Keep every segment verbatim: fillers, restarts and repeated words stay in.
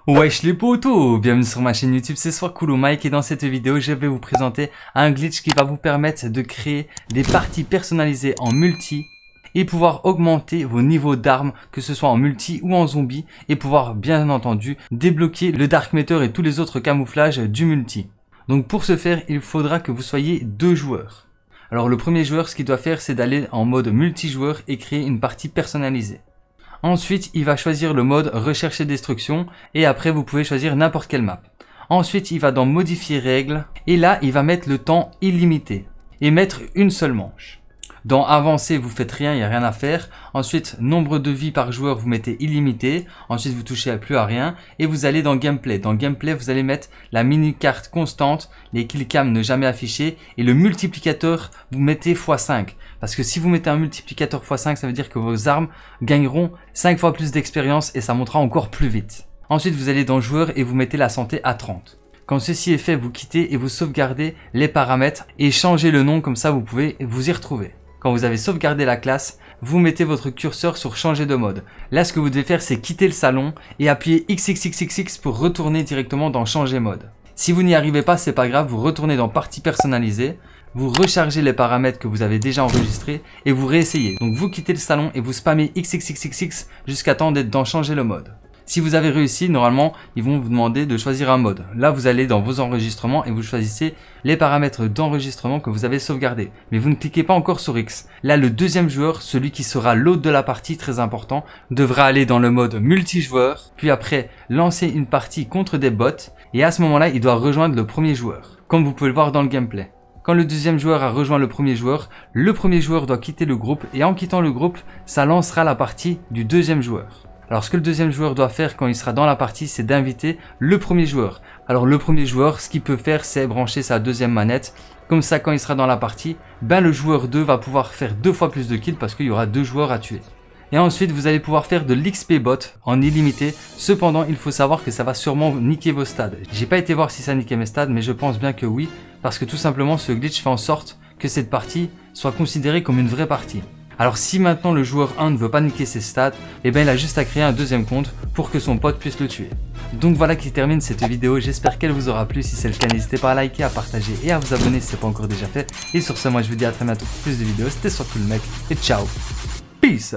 Wesh les potos, bienvenue sur ma chaîne YouTube, c'est Swagcool Mike et dans cette vidéo je vais vous présenter un glitch qui va vous permettre de créer des parties personnalisées en multi et pouvoir augmenter vos niveaux d'armes, que ce soit en multi ou en zombie, et pouvoir bien entendu débloquer le Dark Matter et tous les autres camouflages du multi. Donc pour ce faire, il faudra que vous soyez deux joueurs. Alors le premier joueur, ce qu'il doit faire, c'est d'aller en mode multijoueur et créer une partie personnalisée. Ensuite, il va choisir le mode recherche et destruction et après vous pouvez choisir n'importe quelle map. Ensuite, il va dans modifier règles et là, il va mettre le temps illimité et mettre une seule manche. Dans avancer, vous faites rien, il n'y a rien à faire. Ensuite, nombre de vies par joueur, vous mettez illimité. Ensuite, vous touchez plus à rien et vous allez dans gameplay. Dans gameplay, vous allez mettre la mini carte constante, les killcams ne jamais affichés et le multiplicateur, vous mettez fois cinq. Parce que si vous mettez un multiplicateur fois cinq, ça veut dire que vos armes gagneront cinq fois plus d'expérience et ça montera encore plus vite. Ensuite, vous allez dans joueur et vous mettez la santé à trente. Quand ceci est fait, vous quittez et vous sauvegardez les paramètres et changez le nom, comme ça vous pouvez vous y retrouver. Quand vous avez sauvegardé la classe, vous mettez votre curseur sur changer de mode. Là, ce que vous devez faire, c'est quitter le salon et appuyer X X X X X pour retourner directement dans changer mode. Si vous n'y arrivez pas, c'est pas grave, vous retournez dans partie personnalisée, vous rechargez les paramètres que vous avez déjà enregistrés et vous réessayez. Donc vous quittez le salon et vous spammez X X X X X jusqu'à temps d'être dans changer le mode. Si vous avez réussi, normalement, ils vont vous demander de choisir un mode. Là, vous allez dans vos enregistrements et vous choisissez les paramètres d'enregistrement que vous avez sauvegardés. Mais vous ne cliquez pas encore sur X. Là, le deuxième joueur, celui qui sera l'hôte de la partie, très important, devra aller dans le mode multijoueur, puis après lancer une partie contre des bots. Et à ce moment-là, il doit rejoindre le premier joueur, comme vous pouvez le voir dans le gameplay. Quand le deuxième joueur a rejoint le premier joueur, le premier joueur doit quitter le groupe et en quittant le groupe, ça lancera la partie du deuxième joueur. Alors ce que le deuxième joueur doit faire quand il sera dans la partie, c'est d'inviter le premier joueur. Alors le premier joueur, ce qu'il peut faire, c'est brancher sa deuxième manette. Comme ça, quand il sera dans la partie, ben le joueur deux va pouvoir faire deux fois plus de kills parce qu'il y aura deux joueurs à tuer. Et ensuite, vous allez pouvoir faire de l'X P bot en illimité. Cependant, il faut savoir que ça va sûrement niquer vos stades. J'ai pas été voir si ça niquait mes stades, mais je pense bien que oui. Parce que tout simplement, ce glitch fait en sorte que cette partie soit considérée comme une vraie partie. Alors si maintenant le joueur un ne veut pas niquer ses stats, et bien il a juste à créer un deuxième compte pour que son pote puisse le tuer. Donc voilà qui termine cette vidéo, j'espère qu'elle vous aura plu. Si c'est le cas, n'hésitez pas à liker, à partager et à vous abonner si ce n'est pas encore déjà fait. Et sur ce, moi je vous dis à très bientôt pour plus de vidéos. C'était Swagcool Mike et ciao. Peace.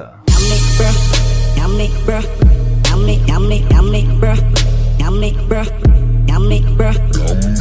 I'm